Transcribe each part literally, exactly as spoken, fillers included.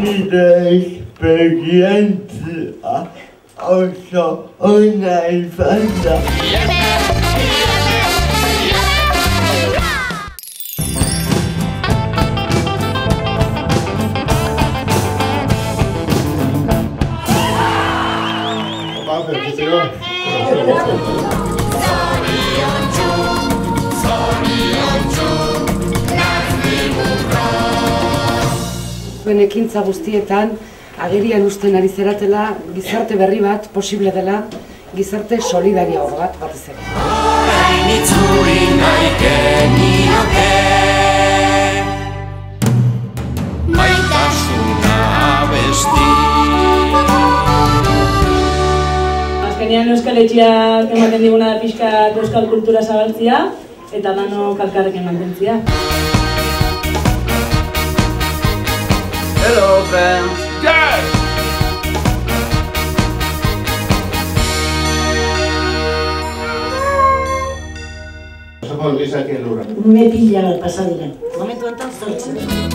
nire esperientzia oso ona izan da. Zuen ekintza guztietan agerian uzten ari zeratela gizarte berri bat posible dela, gizarte solidarioago bat batez ere. Orain itzuli nahi genioke maitasuna abesti. Azkenean Euskal Etxeak ematen diguna da pixka euskal kultura zabaltzia eta dano kalkarrekin mantentzia. Hello, friends! Yes! Pasamos gizaki elurra. Me pilla al pasadira. Momentu enten zortzen.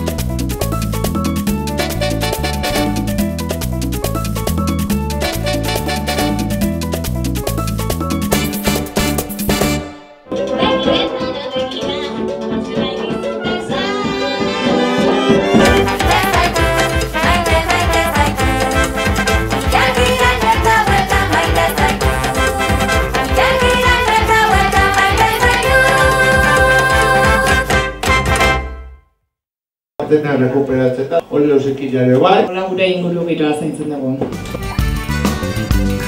Dena rekuperatzeta, hori osekin jare bai. Hola gure inguru giroa zaintzen dugu.